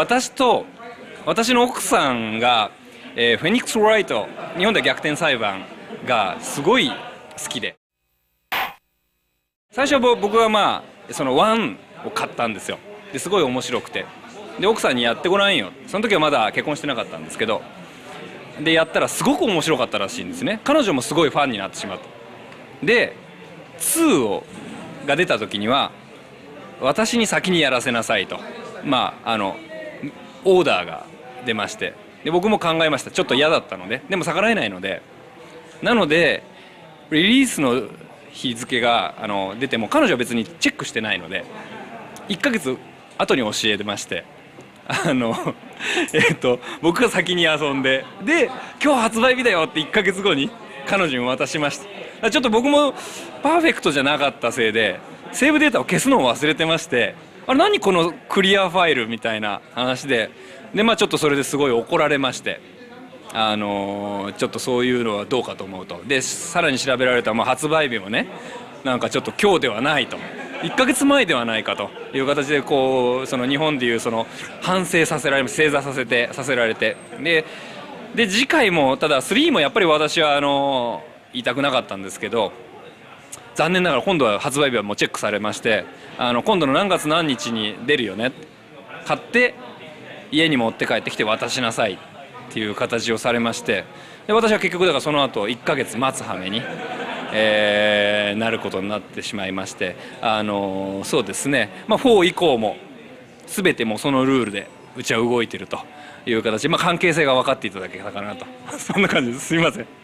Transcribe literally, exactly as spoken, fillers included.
私と私の奥さんが、えー、フェニックス・ライト、日本では逆転裁判がすごい好きで、最初は僕はまあそのワンを買ったんですよ。ですごい面白くて、で奥さんにやってごらんよ、その時はまだ結婚してなかったんですけど、でやったらすごく面白かったらしいんですね。彼女もすごいファンになってしまった。でツーをが出た時には私に先にやらせなさいと、まああのオーダーが出まして、で僕も考えました。ちょっと嫌だったので、でも逆らえないので、なのでリリースの日付があの出ても彼女は別にチェックしてないので、いっかげつ後に教えてまして、あのえっと僕が先に遊んで、で今日発売日だよっていっかげつごに彼女に渡しました。ちょっと僕もパーフェクトじゃなかったせいでセーブデータを消すのを忘れてまして、あれ何このクリアファイルみたいな話で、でまあちょっとそれですごい怒られまして、あのー、ちょっとそういうのはどうかと思うと。でさらに調べられた、まあ、発売日もね、なんかちょっと今日ではないと、いっかげつまえではないかという形で、こうその日本でいうその反省させられ正座させてさせられて、でで次回もただスリーもやっぱり私はあの言いたくなかったんですけど、残念ながら今度は発売日はもうチェックされまして、あの今度の何月何日に出るよね、買って家に持って帰ってきて渡しなさいっていう形をされまして、で私は結局だからその後いっかげつ待つ羽目に、えー、なることになってしまいまして、あのー、そうですね、まあ、フォー以降も全てもそのルールでうちは動いているという形で、まあ、関係性が分かっていただけたかなとそんな感じです。すいません。